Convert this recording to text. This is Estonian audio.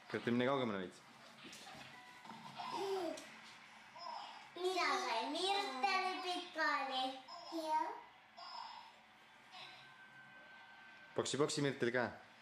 Kõrte, mine kaugemale veits. Mina sain Mirteli pikali. Jah. Boksi Mirtel ka.